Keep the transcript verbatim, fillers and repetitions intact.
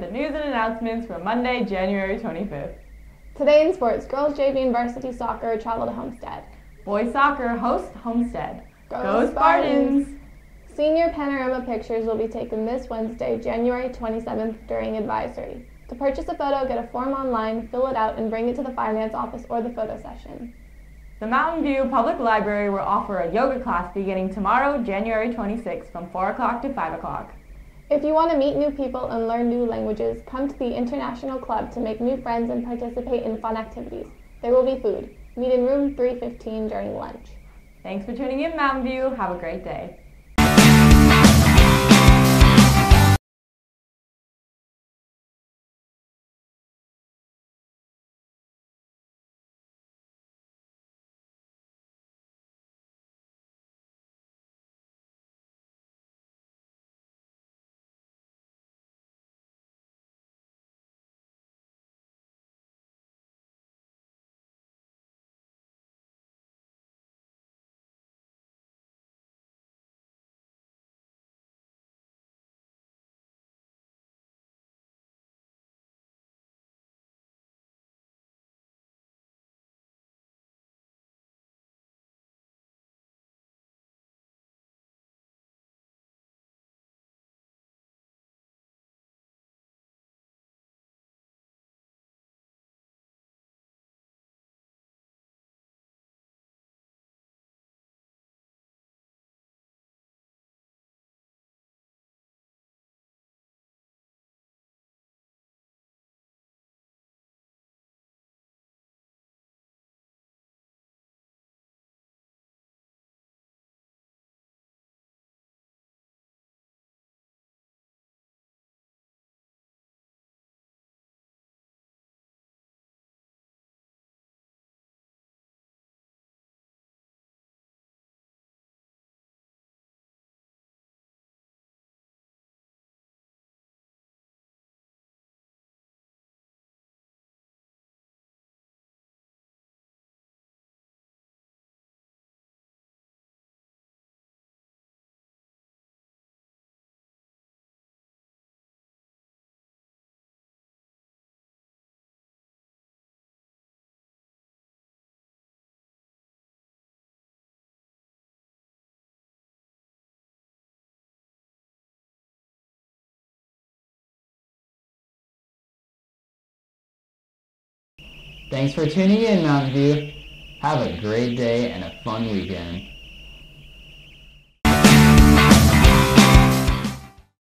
the news and announcements for Monday, January twenty-fifth. Today in sports, girls J V and varsity soccer travel to Homestead. Boys soccer hosts Homestead. Go, Go Spartans! Senior panorama pictures will be taken this Wednesday, January twenty-seventh during advisory. To purchase a photo, get a form online, fill it out, and bring it to the finance office or the photo session. The Mountain View Public Library will offer a yoga class beginning tomorrow, January twenty-sixth, from four o'clock to five o'clock. If you want to meet new people and learn new languages, come to the International Club to make new friends and participate in fun activities. There will be food. Meet in room three fifteen during lunch. Thanks for tuning in, Mountain View. Have a great day. Thanks for tuning in, Mountain View. Have a great day and a fun weekend.